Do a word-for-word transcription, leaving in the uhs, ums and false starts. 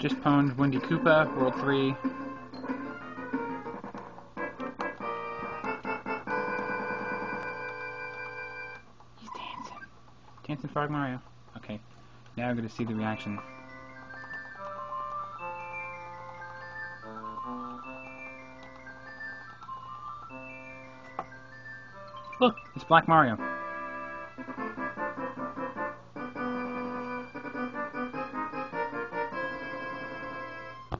Just pwned Windy Koopa, World three. He's dancing. Dancing Frog Mario. Okay, now I'm going to see the reaction. Look, it's Black Mario.